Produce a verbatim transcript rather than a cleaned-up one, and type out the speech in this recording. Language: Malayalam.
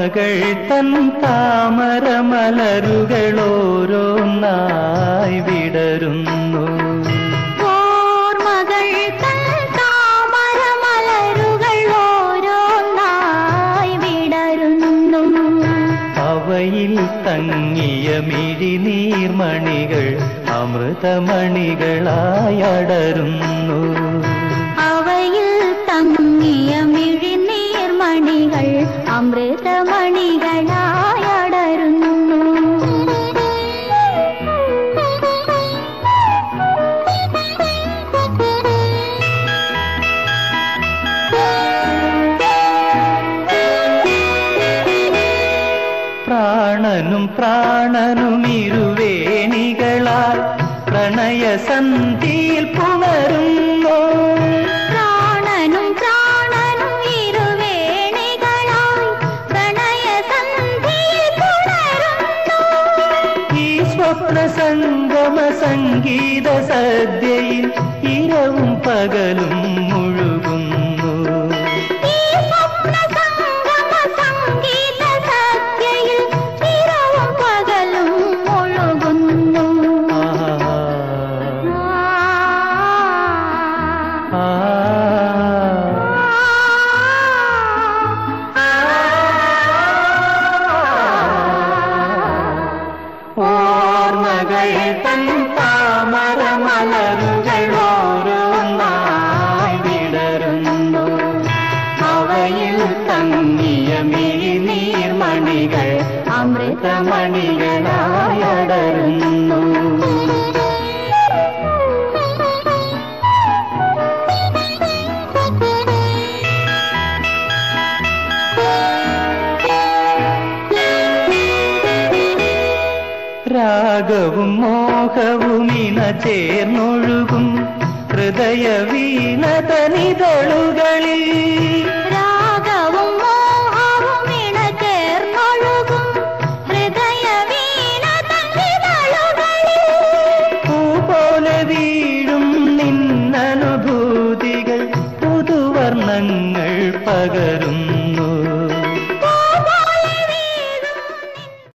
ഓർമ്മകൾ തൻ താമരമലരുകളോരോന്നായി വിടരുന്നു. ഓർമ്മകൾ തൻ താമരമലരുകൾ ഓരോന്നായി വിടരുന്നു. അവയിൽ തങ്ങിയ മിഴിനീർമണികൾ അമൃതമണികളായി അടരുന്നു. അവയിൽ തങ്ങിയ മിഴിനീർമണികൾ അമൃതമണികളായി അടരുന്നു. പ്രാണനും പ്രാണനും ഇരുവേണികളാൽ പ്രണയസന്ധിയിൽ പുണരുന്നു. പ്രാണനും പ്രാണനും ഇരുവേണികളായി പ്രണയസന്ധിയിൽ പുണരുന്നു. ഈ സ്വപ്ന സംഗമ സംഗീത സദ്യയിൽ ഇരവും പകലും മുഴുകുന്നു. ഈ സ്വപ്ന സംഗമ സംഗീത സദ്യയിൽ ഇരവും പകലും മുഴുകുന്നു. ഓർമ്മകൾ തൻ താമരമലരുകളോരോന്നായി വിടരുന്നു. അവയിൽ തങ്ങിയ മിഴിനീർമണികൾ അമൃതമണികളായി അടരുന്നു. രാഗവും മോഹവും ഇണ ചേർന്നൊഴുകും ഹൃദയ വീണതനിതളുകളിൽ.